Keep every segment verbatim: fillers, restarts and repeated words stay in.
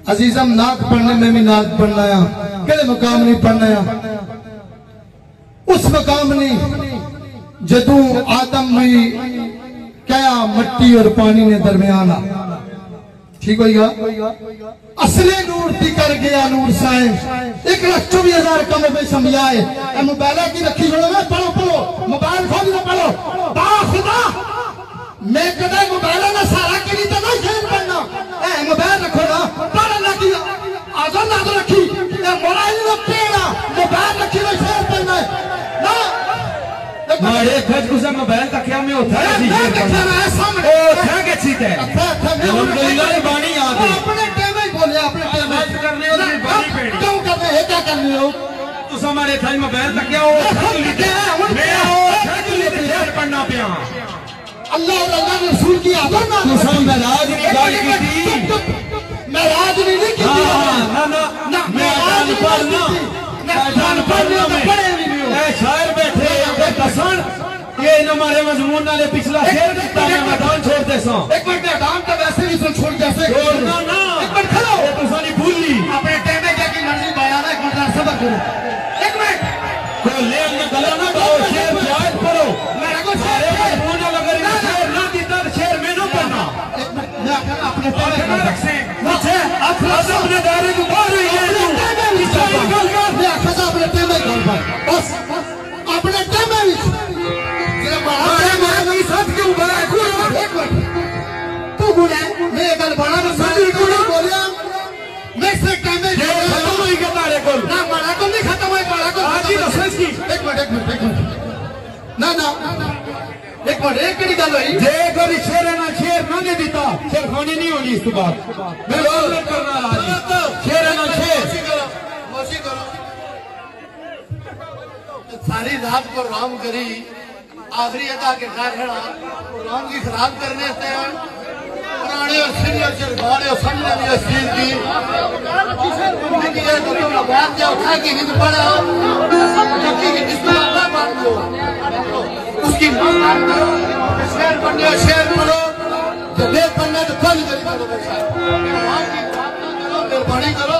अजीजम नात पढ़ने में भी नात पढ़ना है, केड़े मकाम नहीं पढ़ना है, उस मकाम नहीं जदू आदम भी क्या मट्टी और पानी ने दरमियान आ। ठीक होगा असले नूर ती कर गया नूर साइंस एक लाख चौबीस हजार कम में समझाए मोबाइल की रखी छोड़ो मैं पढ़ो पढ़ो मोबाइल खोल के पढ़ो बा खुदा मैं कदा मोबाइल ना सारा के लिए तो ना शेर पढ़ना ए मोबाइल रखो ना पढ़ना की आजाद ना रखी ए मोबाइल ना पेड़ा मोबाइल रखी ना शेर पढ़ना ना मारे खज कुछ मोबाइल तक क्या में होता है जी मैं देखा ना सामने ओ क्या के चीज है अल्हम्दुलिल्लाह ये बानी याद है अपने टाइम में बोले अपने टाइम में करने और बानी पेड़ी क्यों कर रहे हैं क्या कर रहे हो तू हमारे थाई मोबाइल तक क्या हो मैं हो खज लेते शेर पढ़ना पिया अल्लाह और अल्लाह के रसूल की आदत ना तू सब मेराज की गाल की थी मेराज नहीं नहीं की ना ना ना मेराज पढ़ना मेराज पढ़ना में ए शायर बैठे ए दसन ये हमारे मजमून वाले पिछला शेर कितना है मैदान छोड़ते सो एक मिनट मैदान तो वैसे भी सुन छोड़ जैसे छोड़ना ना एक मिनट खड़ो ये तो सारी भूली अपने टाइम में क्या की मर्जी बयान है एक मिनट सबर करो एक मिनट को ले में गला ना दो शेर जायज पढ़ो मेरे को सारे मजमून अगर ये शेर ना देता शेर में ना पढ़ना एक मिनट मैं अपने टाइम में रख से मुझे अपने दायरे को बाहर ही है तू मैं खजा अपने टाइम में बोल पाए बस अपने टाइम में तेरा बड़ा टाइम है साथ क्यों बड़ा है एक मिनट तू बोले मैं कल बड़ा मैं बोलिया मैं से टाइम में खत्म हुई के तारे को ना बड़ा को नहीं खत्म हुई बड़ा को आज ही दस की एक मिनट एक मिनट एक मिनट ना ना एक मिनट एक की गल हुई जे कोई शेर ना शेर ना दे देता शेर खानी नहीं होनी इस बात मैं रोल करना राजी शेर ना शेर कोशिश करो सारी रात को राम करी आखिरी अदा के घर है राम की खराब करने से पुराने और सीनियर चरगाड़े और समझने भी इस चीज की तो तुम बात जाओ उठा के हिंद पढ़ा चक्की की जिसमें बात दो उसकी मां करो शेर पढ़ने और शेर पढ़ो जब ले पढ़ना तो कल करी करो बेटा राम की प्रार्थना करो मेहरबानी करो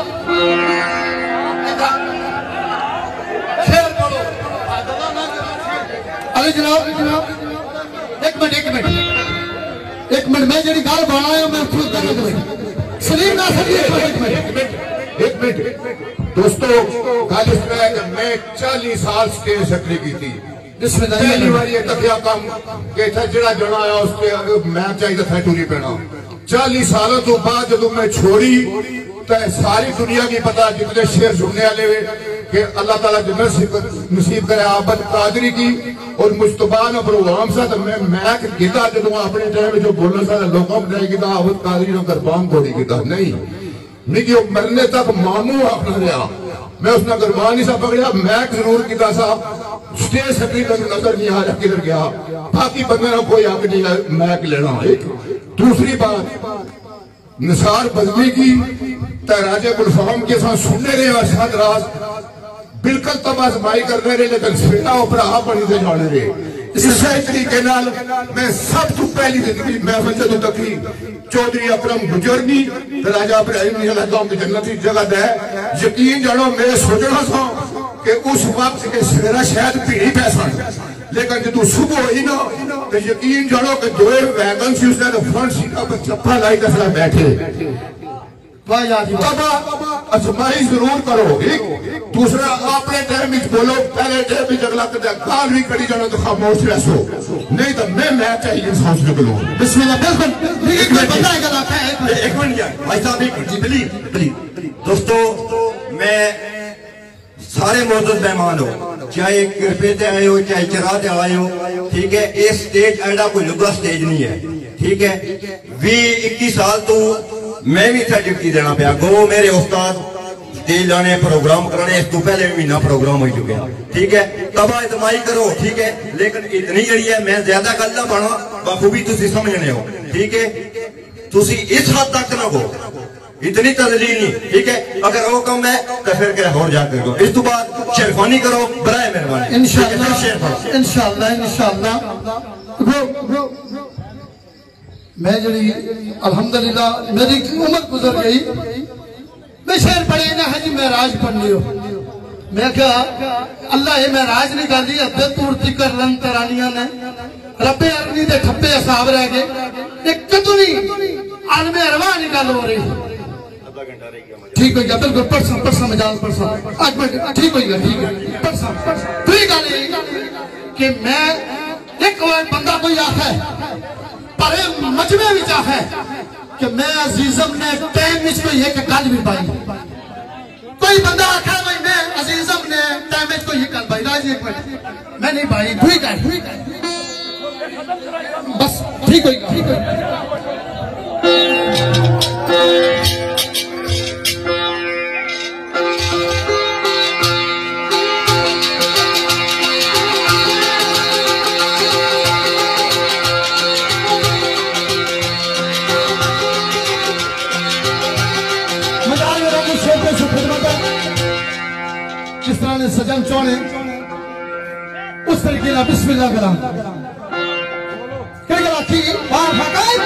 शेर पढ़ो आदला ना करो अरे जनाब एक मिनट एक मिनट एक मिनट मैं जी गाल बना है मैं खुद कर एक मिनट सलीम ना सलीम एक मिनट एक मिनट दोस्तों गल इसमें है कि मैं चालीस साल स्टेज सक्रिय की थी पहली बार ये तकिया कम के था जड़ा जना आया उसके मैं चाहिए था टूरी पैना चालीस सालों तो बाद जब मैं छोड़ी तो सारी दुनिया की पता जितने शेर सुनने वाले कि अल्लाह ताला जन्नत नसीब करे आबद कादरी की और मुस्तबान प्रोग्राम सा तो मैं मैं कीता जो अपने टाइम जो बोलना सा लोगों ने कीता आबद कादरी ने कुर्बान कोड़ी कीता नहीं नहीं कि मरने तक मामू अपना रहा मैं उसने कुर्बान नहीं सा पकड़िया मैं जरूर कीता सा स्टेज सक्रिय नजर नहीं आ रहा किधर गया बाकी बंदे ना कोई हक नहीं मैं लेना दूसरी बात निसार बदली की राजे गुलफाम के साथ सुनने रहे अरशद राज बिल्कुल तब आजमाई करने रहे लेकिन सवेरा उपरा बनी से जाने रहे इसी तरीके नाल मैं सब तो पहली जिंदगी महफिल जो तकी चौधरी अकरम गुजरनी राजा इब्राहिम की जन्नत की जगह है यकीन जानो मैं सोचना था कि उस वक्त के सवेरा शायद भीड़ पैसा लेकिन जो सुबह हुई ना तो यकीन जानो कि दो वैगन सी उसने फ्रंट सीटा पर चप्पा लाई दस बैठे अजमाई जरूर करो एक दूसरा अपने टाइम बोलो पहले टाइम अगला गाल भी करी जाना तो खामोश रहो नहीं तो मैं मैं चाहिए सांस निकलो बिस्मिल्लाह बिल्कुल एक मिनट भाई साहब एक प्लीज प्लीज दोस्तों मैं सारे मौजूद मेहमान हो चाहे कृपे से आए हो चाहे चरा से आए हो ठीक है ये स्टेज एडा कोई लुगा स्टेज नहीं है ठीक है भी इक्कीस साल तो मैं भी इतना ड्यूटी देना पाया गो मेरे उस्ताद स्टेज लाने प्रोग्राम कराने इस तो पहले महीना प्रोग्राम हो चुके हैं ठीक है तब आजमाई करो ठीक है लेकिन इतनी जड़ी है मैं ज्यादा गल ना बना बखूबी तुम समझने हो ठीक है तुम इस हद तक ना हो इतनी तजलील नहीं ठीक है अगर वो कम है तो फिर क्या और जाकर करो इस तो बाद शेरफानी करो बराए मेहरबानी इंशाअल्लाह इंशाअल्लाह इंशाअल्लाह मैं जी अल्हम्दुलिल्लाह मेरी उम्र गुजर गई मैं शेर पढ़े ना है जी महराज पढ़ लियो। मैं क्या अल्लाह ये महराज नहीं कर दी अद्धे तूरती कर लन तरानिया ने रब्बे अरनी दे ठप्पे हिसाब रह गए एक कदू नहीं आलमे अरवा नहीं गल हो रही। ठीक हो गया बिल्कुल परसों परसों मजाज परसों आज मिनट ठीक हो गया ठीक है परसों दूसरी गल कि मैं एक बंदा कोई आखा है पर मजमे विच आखा है कि मैं अजीजम ने टाइम विच कोई एक गल भी पाई। कोई बंदा आखा भाई मैं अजीजम ने टाइम विच कोई एक गल पाई राज एक मिनट मैं नहीं पाई दूसरी गल बस ठीक हो गया ठीक हो गया। जिस तरह ने सजन चौने उस तरीके का बिस्मिल्लाह करा क्या थी वाह फकाई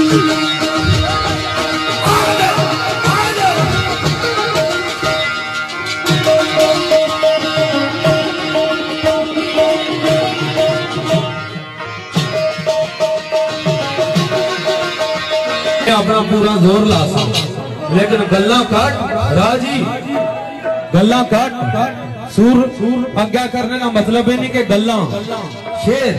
अपना पूरा जोर ला सा, लेकिन गल्ला काट राजी, गल्ला काट सूर आज्ञा करने का मतलब है नहीं कि गल्ला शेर।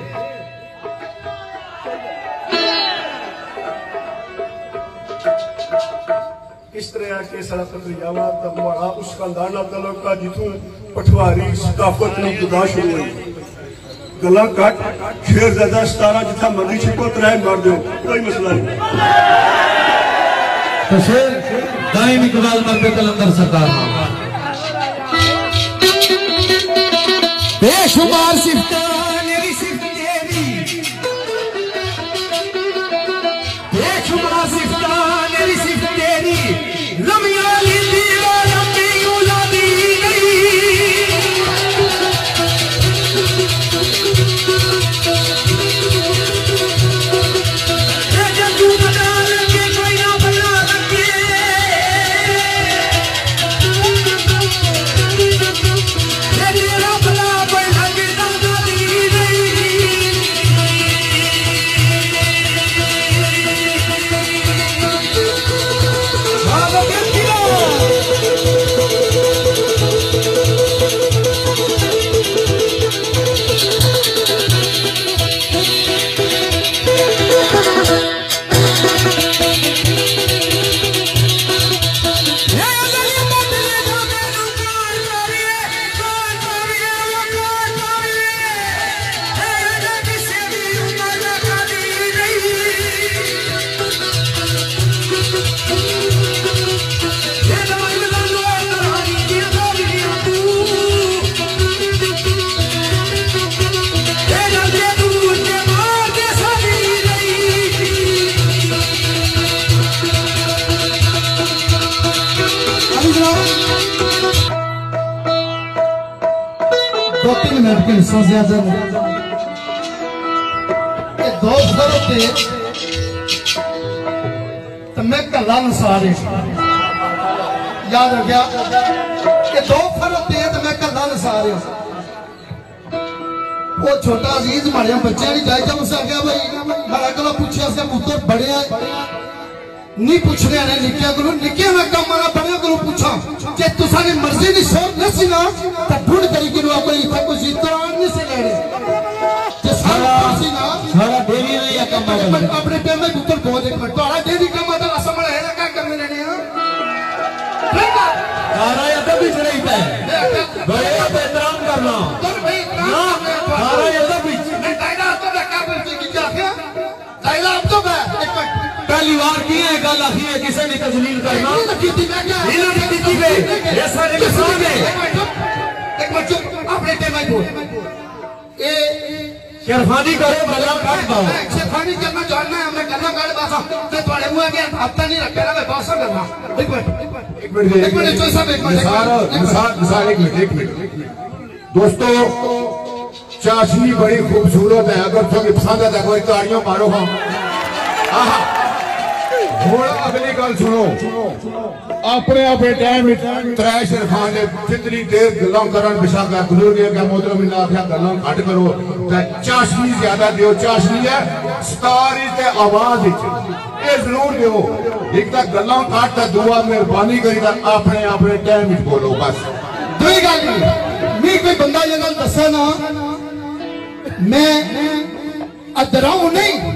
इस तरह के सड़क जावा तब बड़ा उस खानदान तलक का जितू पठवारी सकाफत ने बर्दाश्त हुई। गला काट शेर ज्यादा सतारा जिथा मर्जी छिपो त्राय मार दो, कोई मसला नहीं। तो शेर दाइम इकबाल मरते कलंदर सरकार बेशुमार सिफ्तान मेरी सिफ्त तेरी, बेशुमार सिफ्तान मेरी सिफ्त तेरी, लम्या लिंदी लम्बी उलादी नहीं। दो तीन मिनट के हिस्सों से आजाद दो थे तो मैं कला नसारे याद हो गया कि दो फर होते हैं तो मैं कला नसारे वो छोटा अजीज मारे बच्चे नहीं जाए जब उसे आगे भाई मैं अगला पूछा से पुत्र बड़े नहीं पूछने आने निक्किया को निक्किया मैं कम वाला बड़े को पूछा कि तुसाने मर्जी की सोच न सी ना तो ढूंढ करी कि आप इतना कुछ इतरान नहीं से ले रहे जे सारा सी ना सारा डेरी नहीं या कम वाला अपने पे में पुत्र बहुत एक मिनट तोड़ा डेरी कम वाला असमण है ना क्या करने लेने हैं सारा या तो बीच रही है बड़े पे एहतराम करना तो भाई ना सारा या तो बीच मैं डायना तो ना क्या बोलते कि क्या क्या डायना अब तो मैं एक मिनट पहली बार की है गल आखी है किसी ने तजलील करना इन्हों ने कीती वे ये सारे के सामने एक मिनट चुप अपने पे मैं बोल ए शेरखानी करो गला काट दो शेरखानी करना जानना है हमने गला काट बासा मैं थोड़े मुंह के हफ्ता नहीं रखा ना मैं बासा करना एक मिनट एक मिनट एक मिनट चोई साहब एक मिनट निसार निसार निसार एक मिनट एक मिनट दोस्तों चाशनी बड़ी खूबसूरत है अगर तुम्हें पसंद है तो कोई ताड़ियों मारो हम आहा अगली गल सुनो अपने अपने टाइम त्रै शेरखान ने जितनी देर गल्लां करन बिशाखा गुजर गया क्या मोहतरम ने आख्या गल्लां घट करो चाशनी ज्यादा दियो चाशनी है सतारी ते आवाज ये जरूर दियो एक तो गल्लां घट ते दुआ मेहरबानी करी अपने अपने टाइम बोलो बस दुई गल मैं कोई बंदा ये गल दसा ना मैं अदराऊ नहीं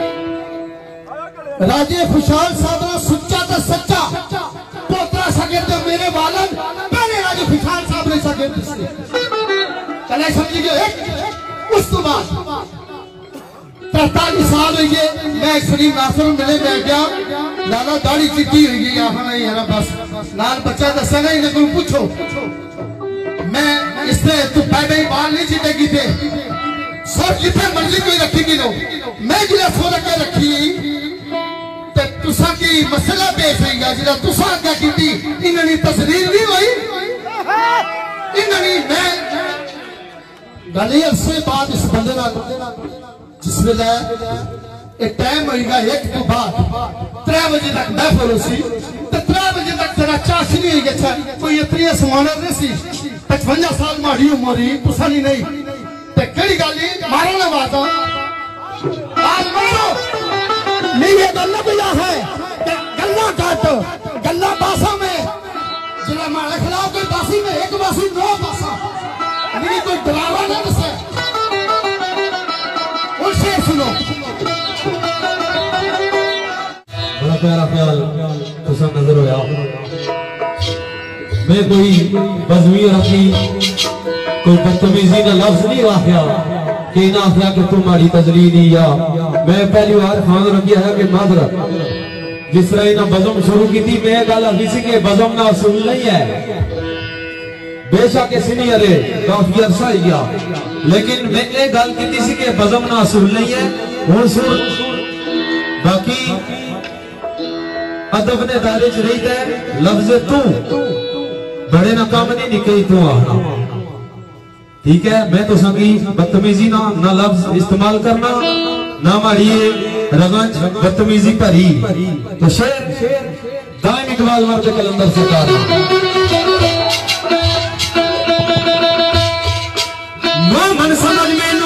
राजे खुशहाल साहब ना सुच्चा तो सच्चा पोतरा सगिर्द मेरे वालन पहले राजे खुशहाल साहब ने सगिर्द चले समझी गए उस तो बाद तरतालीस साल हुई है मैं शरीफ नासर मिले मैं गया लाला दाढ़ी चिट्टी हुई गई हाँ नहीं है बस नाल बच्चा दसेगा इन्हें कोई पूछो मैं इसने तू पहले ही बाल नहीं चिटेगी थे सब जितने मर्जी कोई रखी की लो मैं जिला सो रखे रखी तुसा की मसला पेश होगा जिला तुसा क्या की इन्होंने तस्वीर नहीं हुई इन्होंने मैं गली अरसे बाद इस बंदे जिस वेले ये टाइम होगा एक तो बाद त्रै बजे तक महफिल सी तो त्रै बजे तक तेरा चाशनी हो गया कोई इतनी समाना नहीं सी पचवंजा साल माड़ी उम्र ही तुसा नहीं नहीं ते कड़ी गाली मारने वादा आज मारो नहीं ये गल्ला पिया है गल्ला काट गल्ला बासा में जिला हमारे खिलाफ कोई बासी में एक बासी नौ बासा नहीं कोई डरावा ना दसे उनसे सुनो बड़ा प्यारा ख्याल तुसा नजर होया मैं कोई बज़मी और अपनी कोई बदतमीजी का लफ्ज नहीं आख्या कि ना आख्या कि तुम माड़ी तजलीली या मैं पहली बार खान रखिया है कि माजरत जिस तरह इन्हें बज़म शुरू की थी मैं गल किसी के बज़म ना सुन नहीं है बेशक सीनियर है काफी अरसा ही गया लेकिन मैं एक गल की सी के बज़म ना सुन नहीं है हुण सुन बाकी अदब ने दायरे च रही है लफ्ज तू बड़े ना काम नहीं निकली तू आना ठीक है मैं तो संगी बदतमीजी ना ना लफ्ज इस्तेमाल करना ना मारिए रगंज बदतमीजी भरी तो शेर दाइम इकबाल मर्द कलंदर सरकार नो मन समझ में